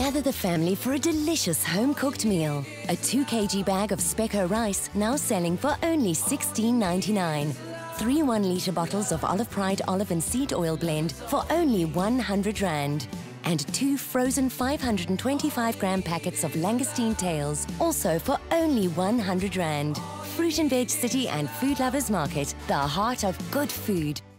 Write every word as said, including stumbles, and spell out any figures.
Gather the family for a delicious home-cooked meal. A two kilogram bag of Spekko rice now selling for only sixteen ninety-nine. Three one-litre bottles of Olive Pride olive and seed oil blend for only one hundred rand. And two frozen five hundred twenty-five gram packets of langoustine tails, also for only one hundred rand. Fruit and Veg City and Food Lovers Market, the heart of good food.